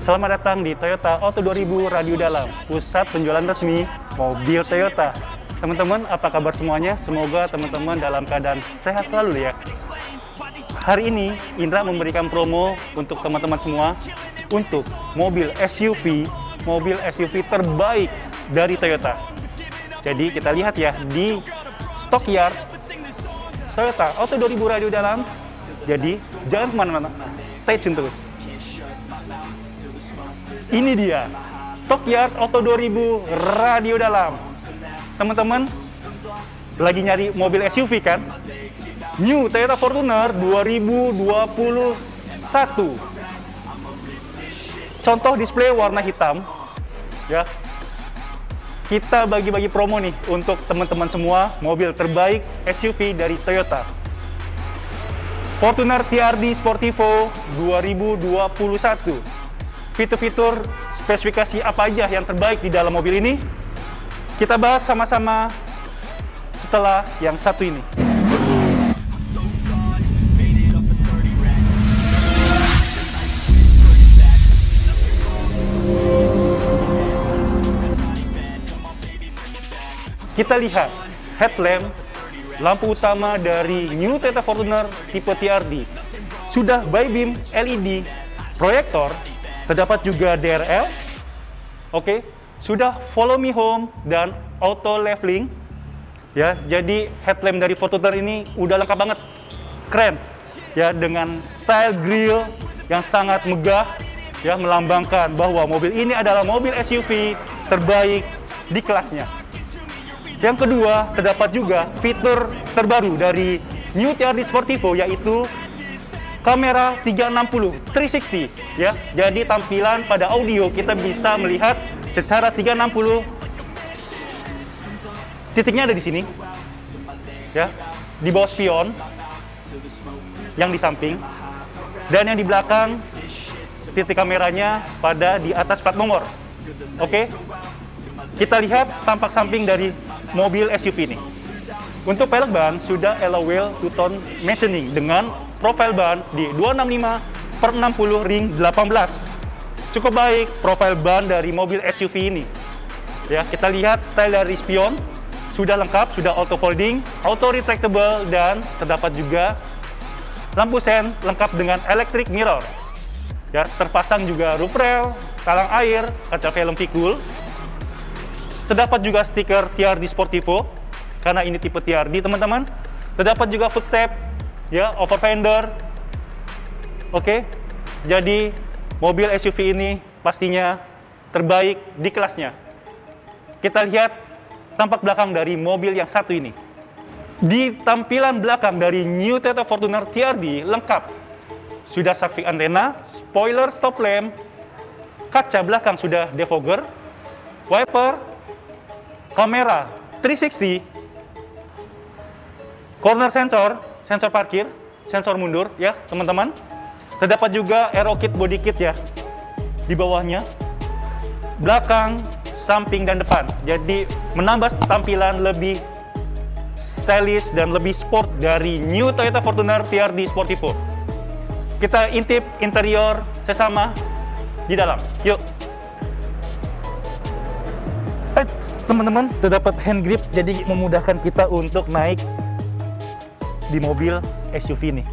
Selamat datang di Toyota Auto 2000 Radio Dalam, pusat penjualan resmi mobil Toyota. Teman-teman, apa kabar semuanya? Semoga teman-teman dalam keadaan sehat selalu ya. Hari ini Indra memberikan promo untuk teman-teman semua untuk mobil SUV terbaik dari Toyota. Jadi kita lihat ya di Stockyard Toyota Auto 2000 Radio Dalam. Jadi jangan kemana-mana, stay tune terus. Ini dia Stockyard Auto 2000 Radio Dalam. Teman-teman lagi nyari mobil SUV kan? New Toyota Fortuner 2021. Contoh display warna hitam ya. Kita bagi-bagi promo nih untuk teman-teman semua mobil terbaik SUV dari Toyota. Fortuner TRD Sportivo 2021. Fitur-fitur spesifikasi apa aja yang terbaik di dalam mobil ini? Kita bahas sama-sama setelah yang satu ini. Kita lihat headlamp, lampu utama dari New Toyota Fortuner tipe TRD. Sudah by beam LED, proyektor, terdapat juga DRL. Oke, sudah follow me home dan auto leveling. Ya, jadi headlamp dari Fortuner ini udah lengkap banget. Keren. Ya, dengan style grille yang sangat megah ya, melambangkan bahwa mobil ini adalah mobil SUV terbaik di kelasnya. Yang kedua, terdapat juga fitur terbaru dari New TRD Sportivo, yaitu kamera 360 360 ya. Jadi tampilan pada audio kita bisa melihat secara 360. Titiknya ada di sini. Ya, di bawah spion yang di samping dan yang di belakang titik kameranya pada di atas plat nomor. Oke. Kita lihat tampak samping dari mobil SUV ini. Untuk pelek ban sudah alloy wheel two-tone machining dengan profil ban di 265/60 ring 18. Cukup baik profil ban dari mobil SUV ini. Ya, kita lihat style dari spion sudah lengkap, sudah auto folding, auto retractable, dan terdapat juga lampu sen lengkap dengan electric mirror. Ya, terpasang juga roof rail, talang air, kaca velg pikul. Terdapat juga stiker TRD Sportivo karena ini tipe TRD, teman-teman. Terdapat juga footstep, ya, over fender. Oke, jadi mobil SUV ini pastinya terbaik di kelasnya. Kita lihat tampak belakang dari mobil yang satu ini. Di tampilan belakang dari New Toyota Fortuner TRD lengkap. Sudah samping antena, spoiler stop lamp, kaca belakang sudah defogger, wiper, kamera 360, corner sensor, sensor parkir, sensor mundur ya teman-teman. Terdapat juga aero kit, body kit ya di bawahnya, belakang, samping, dan depan. Jadi menambah tampilan lebih stylish dan lebih sport dari New Toyota Fortuner TRD Sportivo. Kita intip interior sesama di dalam. Yuk. Teman-teman, terdapat hand grip, jadi memudahkan kita untuk naik di mobil SUV ini.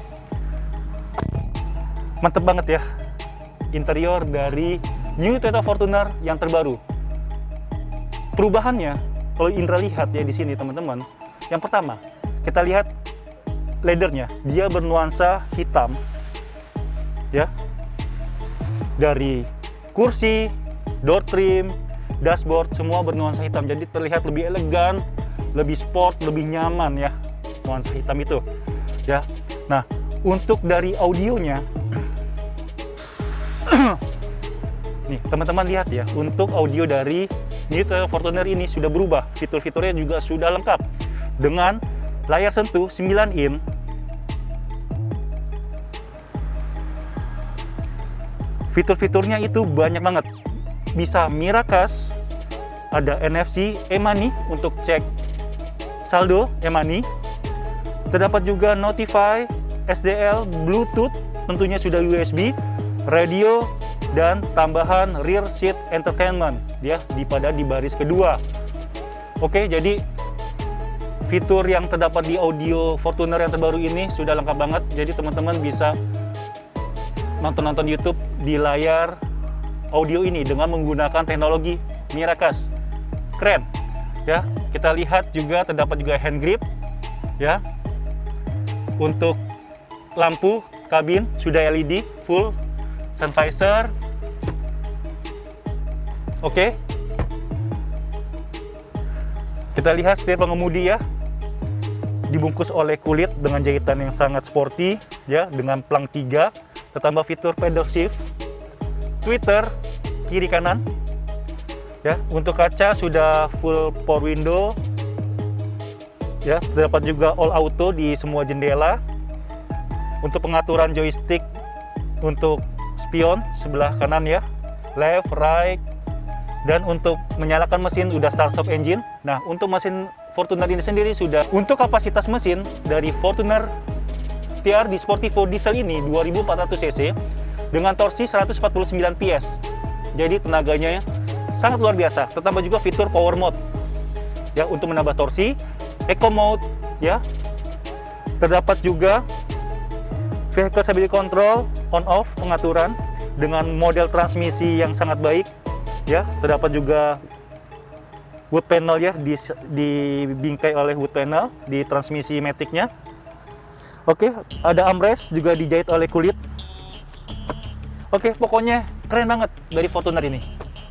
Mantep banget ya interior dari New Toyota Fortuner yang terbaru. Perubahannya, kalau Indra lihat ya di sini teman-teman, yang pertama kita lihat leathernya, dia bernuansa hitam ya. Dari kursi, door trim, dashboard semua bernuansa hitam, jadi terlihat lebih elegan, lebih sport, lebih nyaman ya, nuansa hitam itu ya. Nah, untuk dari audionya nih teman-teman lihat ya, untuk audio dari New Toyota Fortuner ini sudah berubah, fitur-fiturnya juga sudah lengkap dengan layar sentuh 9 in. Fitur-fiturnya itu banyak banget. Bisa Miracast, ada NFC e-money untuk cek saldo e-money. Terdapat juga Notify, SDL, Bluetooth, tentunya sudah USB, radio, dan tambahan rear seat entertainment ya di baris kedua. Oke, jadi fitur yang terdapat di audio Fortuner yang terbaru ini sudah lengkap banget. Jadi teman-teman bisa nonton YouTube di layar audio ini dengan menggunakan teknologi Miracast. Keren ya. Kita lihat juga terdapat juga hand grip ya. Untuk lampu kabin sudah LED full, sun visor. Oke. Kita lihat setir pengemudi ya. Dibungkus oleh kulit dengan jahitan yang sangat sporty ya, dengan plang 3, tertambah fitur pedal shift, tweeter kiri kanan. Ya, untuk kaca sudah full power window. Ya, terdapat juga all auto di semua jendela. Untuk pengaturan joystick untuk spion sebelah kanan ya, left, right, dan untuk menyalakan mesin udah start stop engine. Nah, untuk mesin Fortuner ini sendiri sudah, untuk kapasitas mesin dari Fortuner TRD Sportivo diesel ini 2400 cc dengan torsi 149 PS. Jadi tenaganya sangat luar biasa. Tertambah juga fitur power mode ya untuk menambah torsi, eco mode ya. Terdapat juga vehicle stability control on off pengaturan dengan model transmisi yang sangat baik ya. Terdapat juga wood panel ya, dibingkai oleh wood panel di transmisi matic-nya. Oke, ada armrest juga dijahit oleh kulit. Oke, pokoknya keren banget dari Fortuner ini.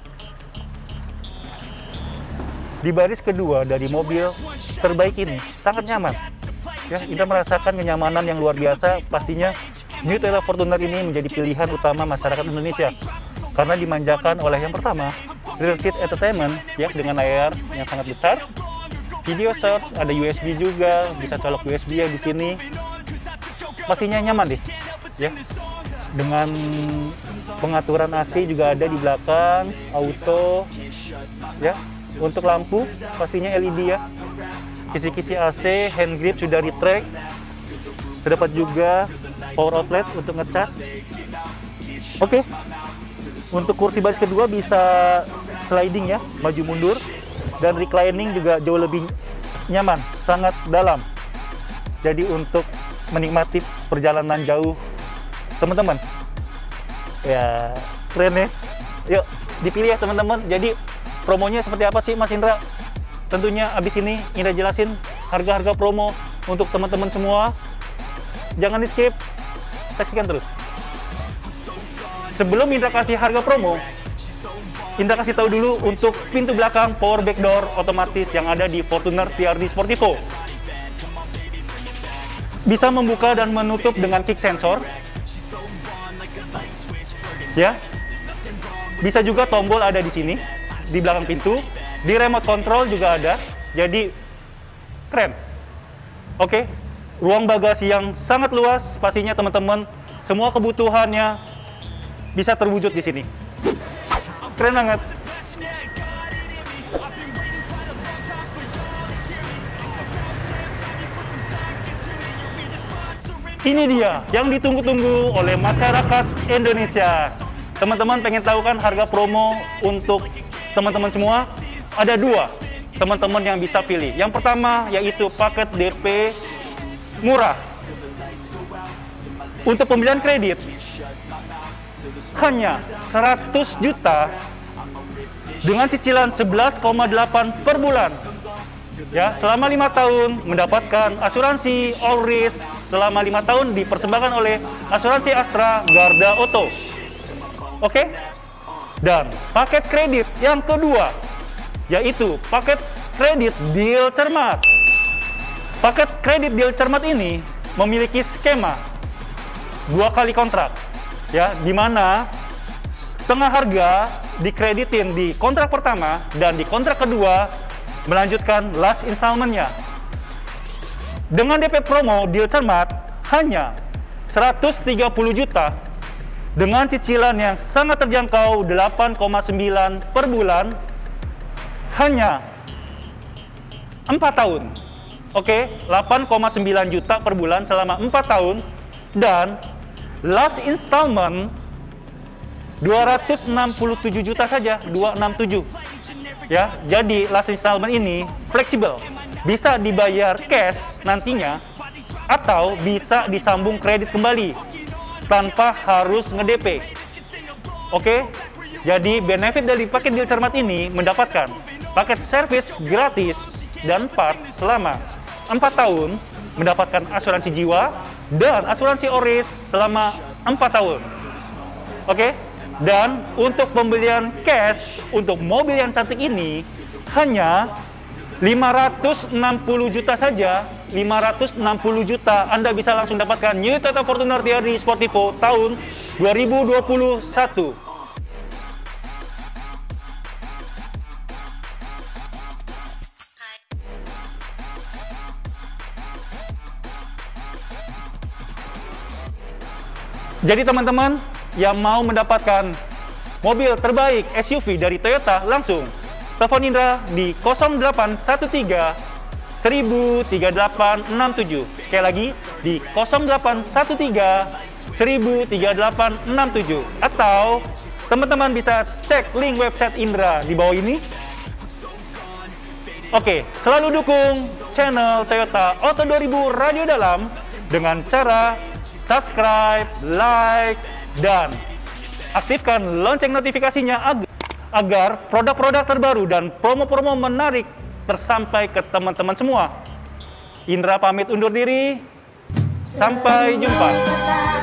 Di baris kedua dari mobil terbaik ini sangat nyaman. Ya, kita merasakan kenyamanan yang luar biasa. Pastinya New Toyota Fortuner ini menjadi pilihan utama masyarakat Indonesia karena dimanjakan oleh yang pertama, rear seat entertainment ya, dengan layar yang sangat besar, video search, ada USB juga, bisa colok USB ya di sini. Pastinya nyaman deh ya. Dengan pengaturan AC juga ada di belakang, auto ya. Untuk lampu pastinya LED ya. Kisi-kisi AC, hand grip sudah retract. Terdapat juga power outlet untuk ngecas. Oke. Untuk kursi baris kedua bisa sliding ya, maju mundur, dan reclining juga jauh lebih nyaman, sangat dalam. Jadi untuk menikmati perjalanan jauh teman-teman ya, keren ya. Yuk dipilih ya teman-teman. Jadi promonya seperti apa sih Mas Indra? Tentunya abis ini Indra jelasin harga-harga promo untuk teman-teman semua. Jangan di skip, saksikan terus. Sebelum Indra kasih harga promo, Indra kasih tahu dulu untuk pintu belakang power back door otomatis yang ada di Fortuner TRD Sportivo. Bisa membuka dan menutup dengan kick sensor. Ya. Bisa juga tombol ada di sini di belakang pintu. Di remote control juga ada. Jadi keren. Oke. Ruang bagasi yang sangat luas, pastinya teman-teman semua kebutuhannya bisa terwujud di sini. Keren banget. Ini dia yang ditunggu-tunggu oleh masyarakat Indonesia. Teman-teman pengen tahu kan harga promo untuk teman-teman semua? Ada dua teman-teman yang bisa pilih. Yang pertama yaitu paket DP murah. Untuk pembelian kredit hanya 100 juta dengan cicilan 11,8 per bulan. Ya, selama 5 tahun mendapatkan asuransi all risk selama 5 tahun dipersembahkan oleh asuransi Astra Garda Auto. Oke? Dan paket kredit yang kedua yaitu paket kredit deal cermat. Paket kredit deal cermat ini memiliki skema 2 kali kontrak ya, di mana setengah harga dikreditin di kontrak pertama dan di kontrak kedua melanjutkan last installment-nya. Dengan DP promo deal cermat hanya 130 juta dengan cicilan yang sangat terjangkau 8,9 per bulan hanya 4 tahun. Oke, 8,9 juta per bulan selama 4 tahun dan last installment 267 juta saja, 267. Ya, jadi last installment ini fleksibel. Bisa dibayar cash nantinya atau bisa disambung kredit kembali tanpa harus nge-DP. Oke. Jadi benefit dari paket deal cermat ini mendapatkan paket servis gratis dan part selama 4 tahun, mendapatkan asuransi jiwa dan asuransi oris selama 4 tahun. Oke? Dan untuk pembelian cash untuk mobil yang cantik ini hanya 560 juta saja. 560 juta Anda bisa langsung dapatkan New Toyota Fortuner TRD Sportivo tahun 2021. Jadi teman-teman yang mau mendapatkan mobil terbaik SUV dari Toyota, langsung telepon Indra di 0813 103867. Sekali lagi di 0813 103867. Atau teman-teman bisa cek link website Indra di bawah ini. Oke, selalu dukung channel Toyota Auto 2000 Radio Dalam dengan cara subscribe, like, dan aktifkan lonceng notifikasinya agar produk-produk terbaru dan promo-promo menarik tersampai ke teman-teman semua. Indra pamit undur diri. Sampai jumpa.